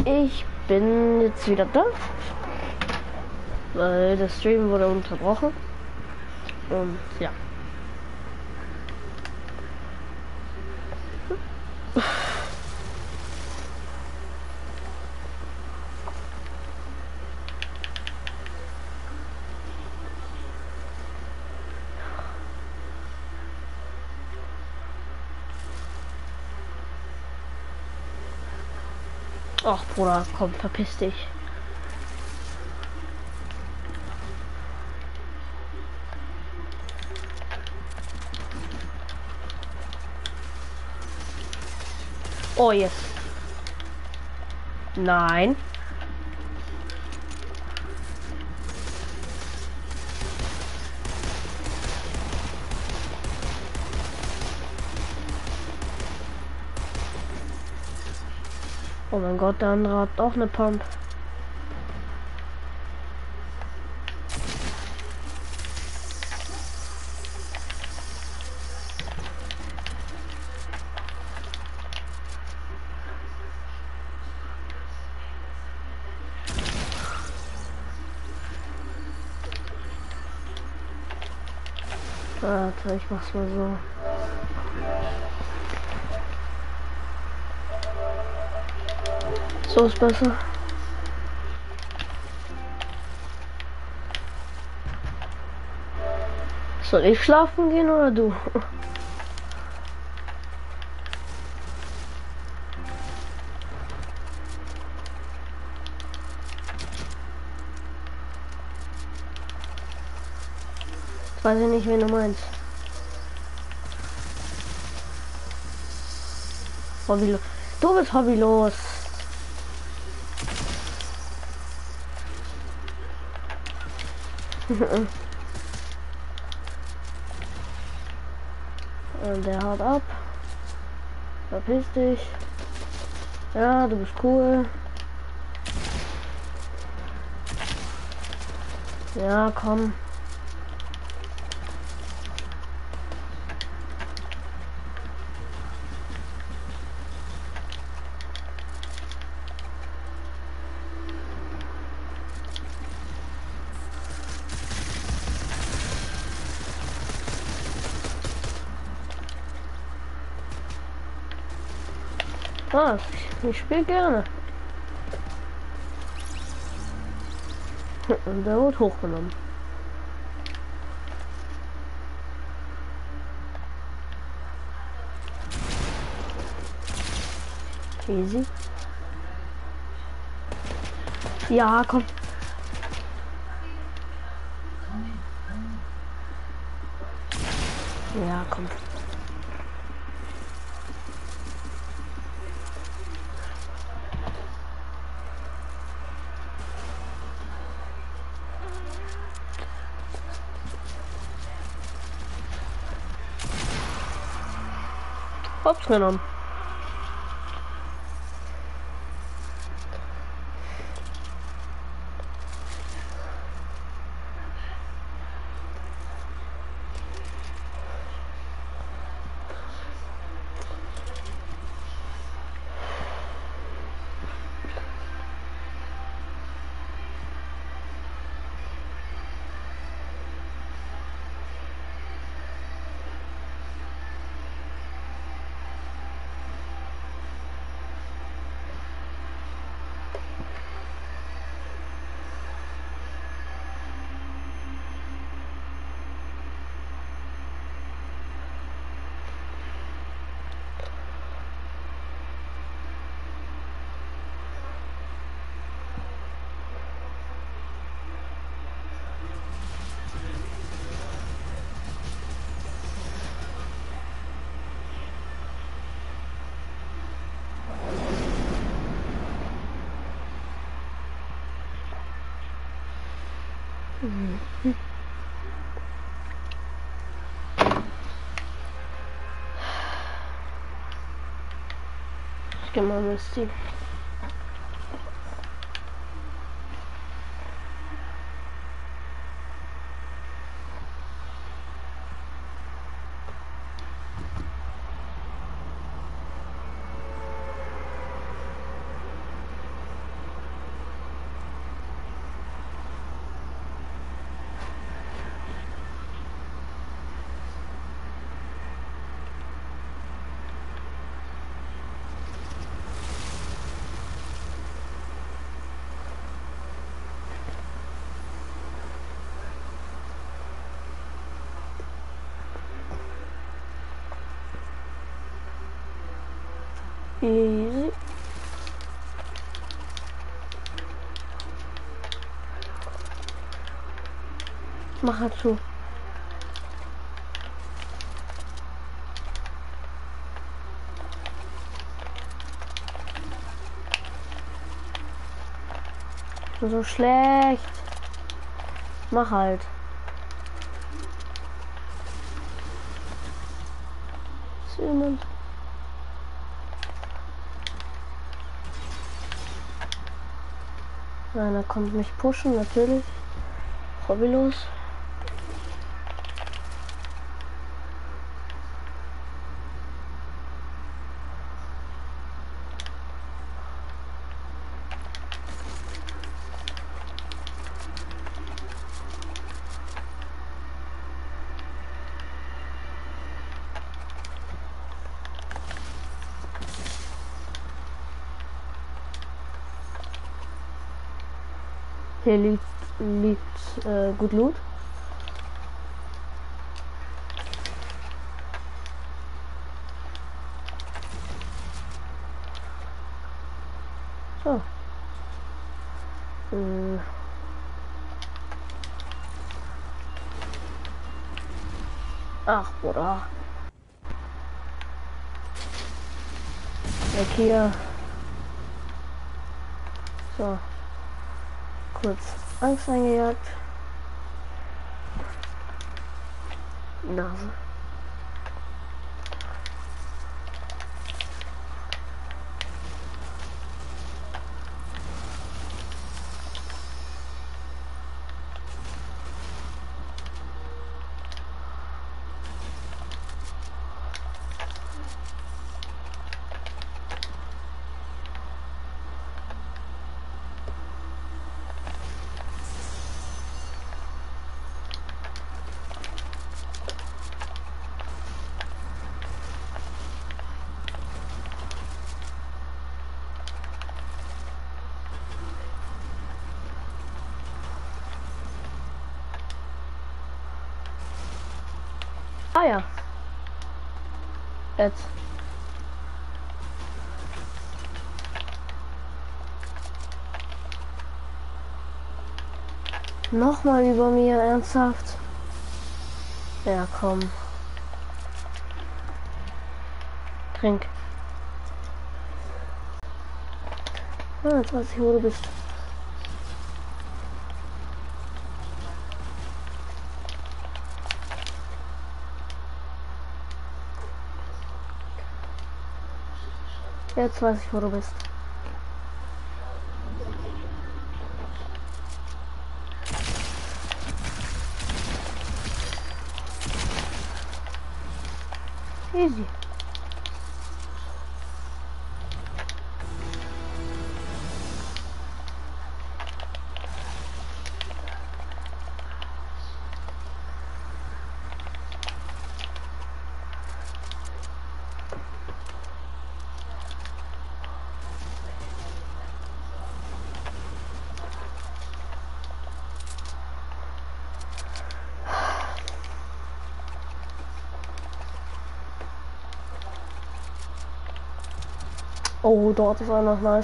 Ich bin jetzt wieder da, weil der Stream wurde unterbrochen. Und ja. Ach Bruder, komm, verpiss dich. Oh, jetzt. Nein. Oh mein Gott, der andere hat auch eine Pump. Warte, ich mach's mal so. So ist besser. Soll ich schlafen gehen oder du? Jetzt weiß ich nicht, wen du meinst. Hobbylos. Du bist hobbylos. Und der haut ab. Verpiss dich. Ja, du bist cool. Ja, komm. Was? Ich spiele gerne. Und der wird hochgenommen. Easy. Ja, komm. Ja, komm. Hops genommen. Ich geh mal Misty. Easy. Mach halt zu. So schlecht. Mach halt. Ist jemand? Nein, er kommt mich pushen, natürlich. Hobbylos. Hier liegt gut Loot. So. Ach, Bruder. Weg hier. So. Kurz Angst eingejagt. Nase. Ah ja. Jetzt. Nochmal über mir, ernsthaft? Ja, komm. Trink. Ah, jetzt weiß ich, wo du bist. Jetzt weiß ich, wo du bist. Easy. Oh, dort ist auch noch nice.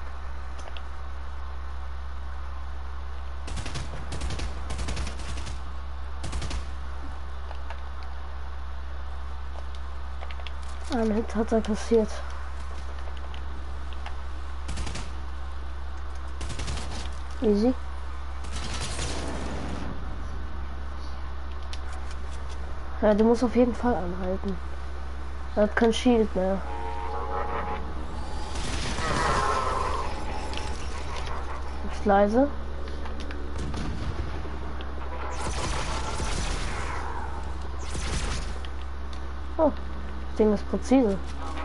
Ein Hit hat er kassiert. Easy. Ja, du musst auf jeden Fall anhalten. Er hat kein Shield mehr. Ist leise. Oh, das Ding ist präzise.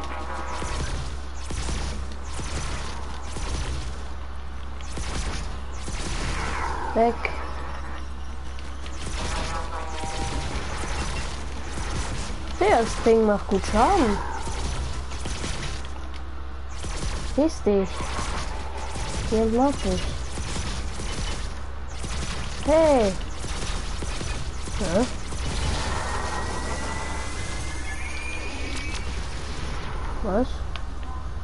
Weg. Ja, das Ding macht gut Schaden. Siehst dich. Hier mag ich. Hey. Ja. Was?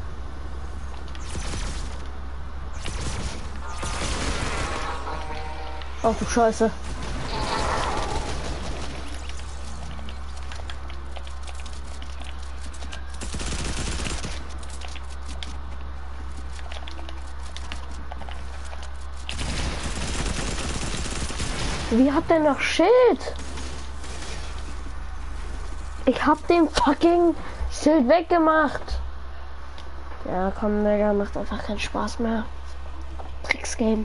Ach du Scheiße. Wie hat der noch Schild? Ich hab den fucking Schild weggemacht. Ja, komm, Digga, macht einfach keinen Spaß mehr. Tricksgame.